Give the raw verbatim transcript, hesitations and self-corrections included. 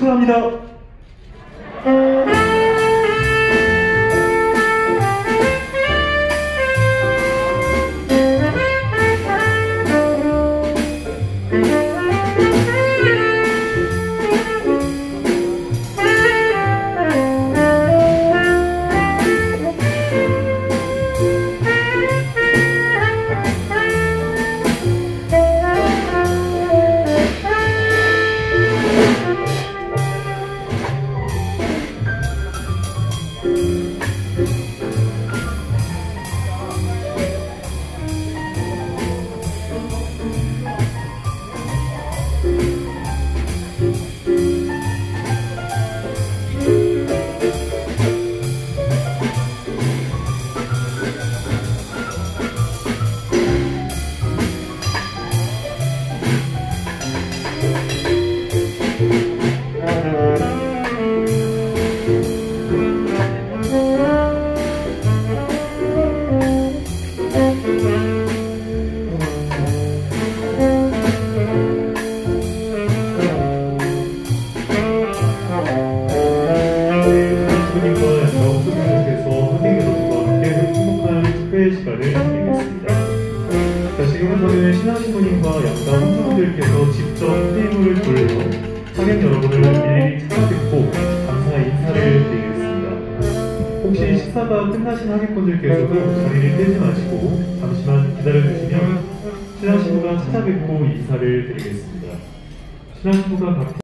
축하합니다. 시간을 드리겠습니다. 자, 지금은 저는 신앙신부님과 양가 혼주분들께서 직접 테이블을 돌려 하객 여러분을 일일이 찾아뵙고 감사의 인사를 드리겠습니다. 혹시 식사가 끝나신 하객분들께서도 자리를 떼지 마시고 잠시만 기다려주시면 신앙신부가 찾아뵙고 인사를 드리겠습니다. 신앙신부가